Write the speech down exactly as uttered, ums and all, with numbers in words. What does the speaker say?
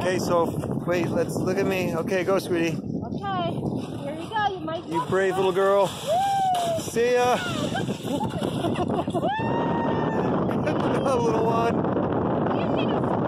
Okay, so wait, let's look at me. Okay, go, sweetie. Okay, here you go. You might. You brave little girl. Woo! See ya. Good job, little one. You need a